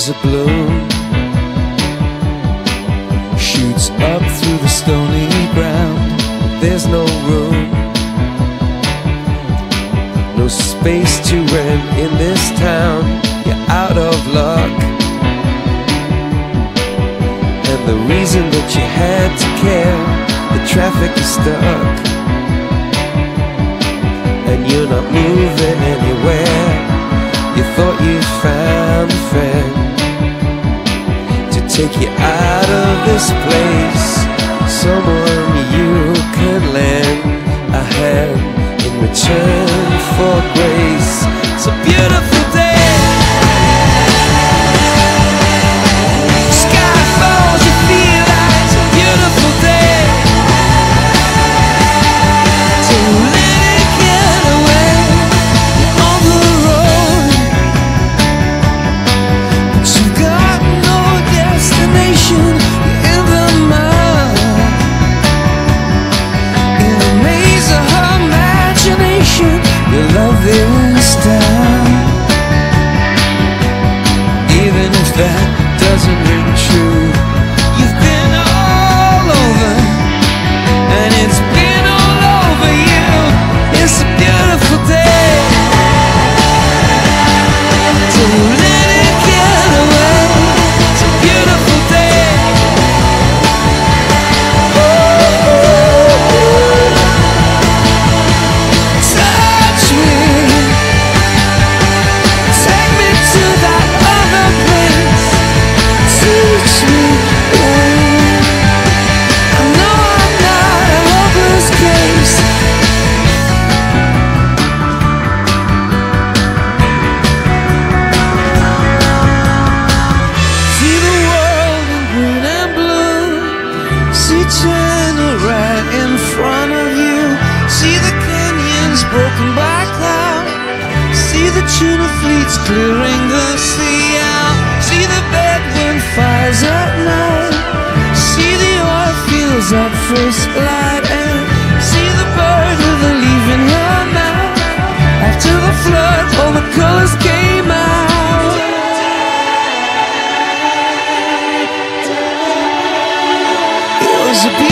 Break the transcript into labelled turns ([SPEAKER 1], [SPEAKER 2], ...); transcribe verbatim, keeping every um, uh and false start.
[SPEAKER 1] is a bloom, shoots up through the stony ground. There's no room, no space to rent in this town. You're out of luck, and the reason that you had to care, the traffic is stuck, and you're not moving anywhere. You thought you found a friend to take you out of this place, someone you could lend a hand in return for grace. It's a beautiful day, sky falls, you feel like it's a beautiful day. So let it get away, you're on the road, but you've got no destination. You're in the mud, in the maze of her imagination. Your love is down, even if that doesn't ring true. You've been all over, and it's been all over you. It's a beautiful day, so let it get away. It's a beautiful day. Touch me, take me to that other place. Teach me, babe. I know I'm not a hopeless case. See the world in green and blue, see China right in front of you, see the canyons broken by cloud, see the tuna fleets clearing the sea out, see the bedroom fires at night, see the oil fields at first light, and see the bird with a leaf in her mouth. After the flood, all the colors came out. It was a beautiful